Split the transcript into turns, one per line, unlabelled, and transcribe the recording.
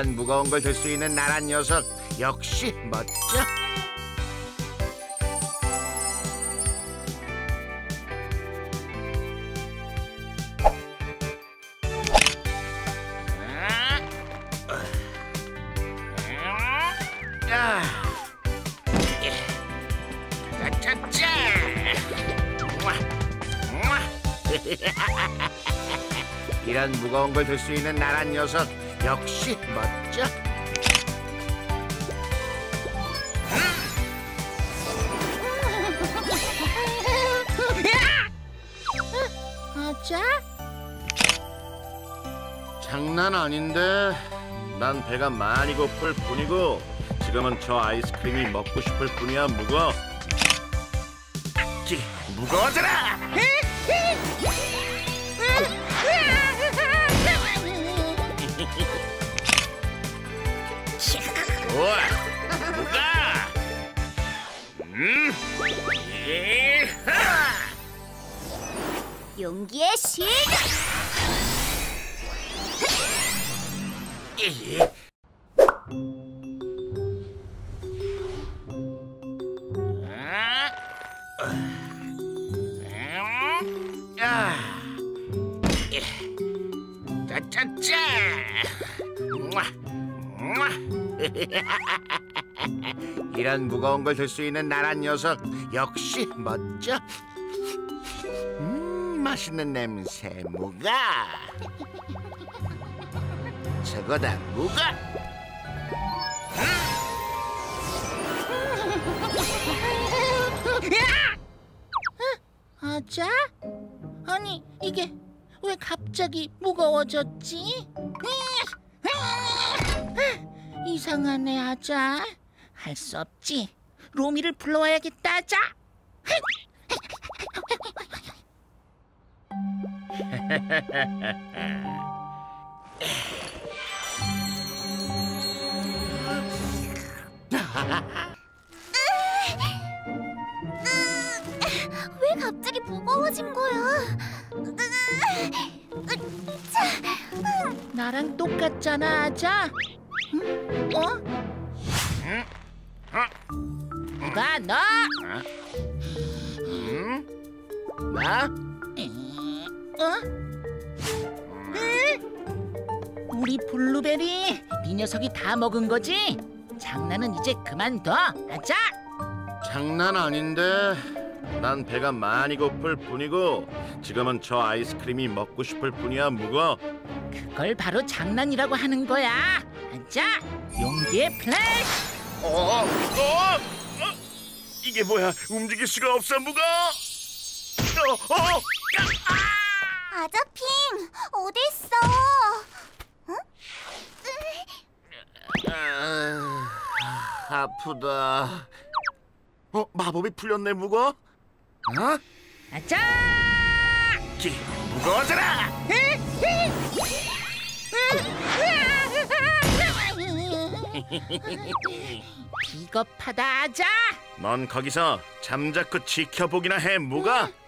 이런 무거운 걸 들 수 있는 나란 녀석 역시 멋져. 짜짜짜. 이런 무거운 걸 들 수 있는 나란 녀석 역시 멋져.
아자?
장난 아닌데. 난 배가 많이 고플 뿐이고 지금은 저 아이스크림이 먹고 싶을 뿐이야. 무거워져라. 좋아, 무가.
용기의 시작!
짜짜짜. 이런 무거운 걸 들 수 있는 나란 녀석 역시 멋져. 맛있는 냄새. 무가. 저거다, 무가.
아자? 아니, 이게 왜 갑자기 무거워졌지? 이상하네, 아자. 할 수 없지. 로미를 불러와야겠다, 아자.
왜 갑자기 무거워진 거야?
나랑 똑같잖아, 아자. 어? 누가 너?
나?
어? 우리 블루베리, 네 녀석이 다 먹은 거지? 장난은 이제 그만둬, 아자.
장난 아닌데. 난 배가 많이 고플 뿐이고 지금은 저 아이스크림이 먹고 싶을 뿐이야. 무거.
그걸 바로 장난이라고 하는 거야. 아자, 용기의 플래시.
이게 뭐야? 움직일 수가 없어. 무거.
아자핑, 어디 있어?
아프다. 마법이 풀렸네. 무거.
아자!
무거워져라.
비겁하다, 아자.
넌 거기서 잠자코 지켜보기나 해. 무가.